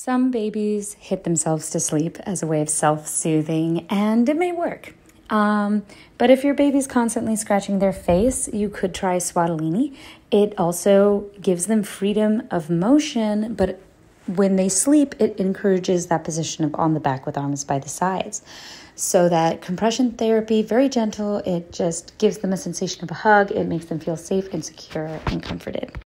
Some babies hit themselves to sleep as a way of self-soothing, and it may work. But if your baby's constantly scratching their face, you could try Swaddelini. It also gives them freedom of motion, but when they sleep, it encourages that position of on the back with arms by the sides. So that compression therapy, very gentle, it just gives them a sensation of a hug. It makes them feel safe and secure and comforted.